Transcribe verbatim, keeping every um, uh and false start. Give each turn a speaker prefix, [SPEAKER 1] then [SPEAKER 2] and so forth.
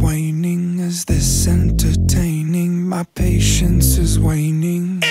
[SPEAKER 1] waning? Is this entertaining? My patience is waning.